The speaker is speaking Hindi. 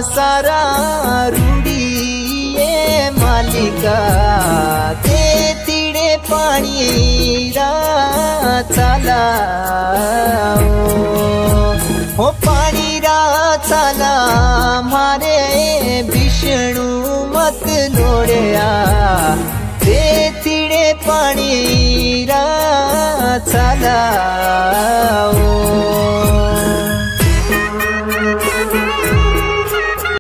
सारा रूड़ी ये मालिका ते तीड़े पानी रा चला हो पानी रा चला मारे विष्णु मत लोड़या ते तीड़े पानी रा चला